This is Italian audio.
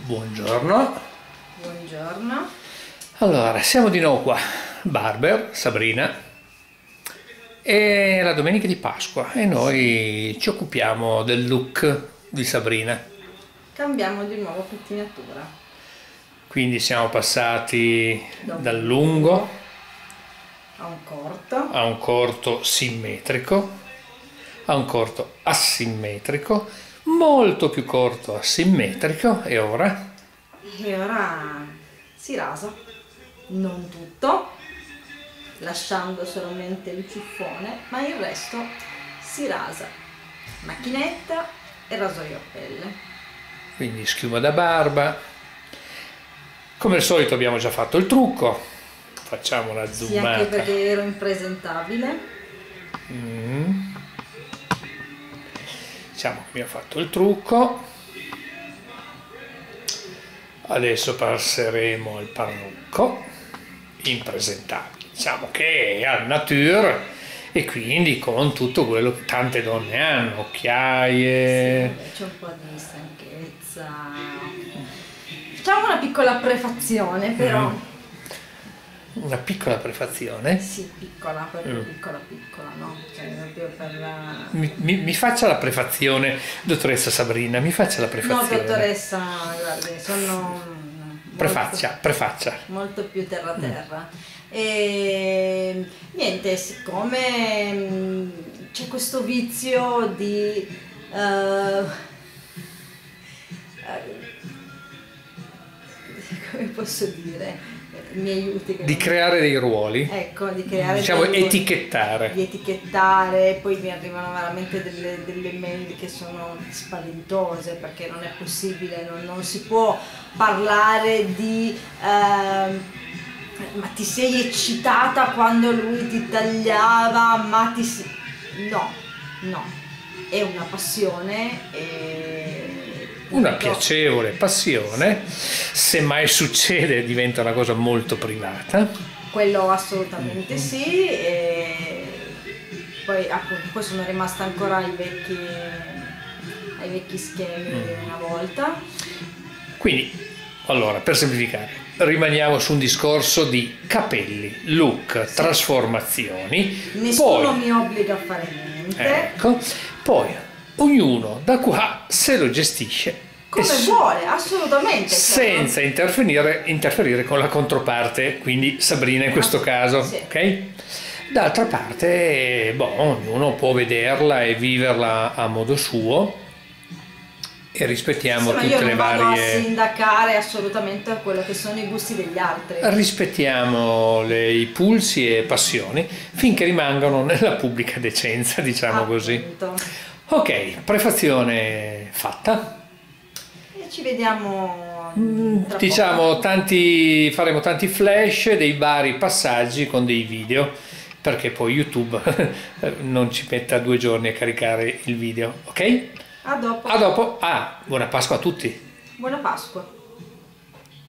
Buongiorno. Buongiorno. Allora, siamo di nuovo qua, Barber, Sabrina, è la domenica di Pasqua e noi ci occupiamo del look di Sabrina. Cambiamo di nuovo pettinatura. Quindi siamo passati dal lungo a un corto simmetrico, a un corto asimmetrico, molto più corto asimmetrico e ora si rasa, non tutto, lasciando solamente il ciuffone, ma il resto si rasa. Macchinetta e rasoio a pelle. quindi schiuma da barba. Come al solito abbiamo già fatto il trucco, facciamo una zoomata. Sì, anche perché ero impresentabile. Diciamo che abbiamo fatto il trucco, adesso passeremo al parrucco impresentabile, diciamo che è al nature e quindi con tutto quello che tante donne hanno, occhiaie. Sì, c'è un po' di stanchezza. Facciamo una piccola prefazione però. Una piccola prefazione. Sì, piccola, proprio piccola, no? Cioè, proprio per la... Mi faccia la prefazione, dottoressa Sabrina, mi faccia la prefazione. No, dottoressa, guardi, sono... Prefaccia. Molto più terra. E niente, siccome c'è questo vizio di... come posso dire? Mi aiuti Di creare dei ruoli, ecco, di creare, diciamo, di etichettare, poi mi arrivano veramente delle mail che sono spaventose, perché non è possibile, non si può parlare di ma ti sei eccitata quando lui ti tagliava, no, è una passione una piacevole passione, se mai succede diventa una cosa molto privata. Quello assolutamente sì, e poi appunto poi sono rimasta ancora ai vecchi schemi di una volta. Quindi, allora, per semplificare, rimaniamo su un discorso di capelli, look, trasformazioni. Nessuno mi obbliga a fare niente. Ecco, poi ognuno da qua se lo gestisce come vuole, assolutamente, senza interferire con la controparte, quindi Sabrina in questo caso, sì. Ok? D'altra parte, ognuno può vederla e viverla a modo suo e rispettiamo tutte le varie... Io non vado a sindacare assolutamente quello che sono i gusti degli altri. Rispettiamo i pulsi e passioni finché rimangano nella pubblica decenza, diciamo così. Ok, prefazione fatta. E ci vediamo diciamo faremo tanti flash dei vari passaggi con dei video, perché poi YouTube non ci metta 2 giorni a caricare il video, ok? A dopo. Buona Pasqua a tutti. Buona Pasqua.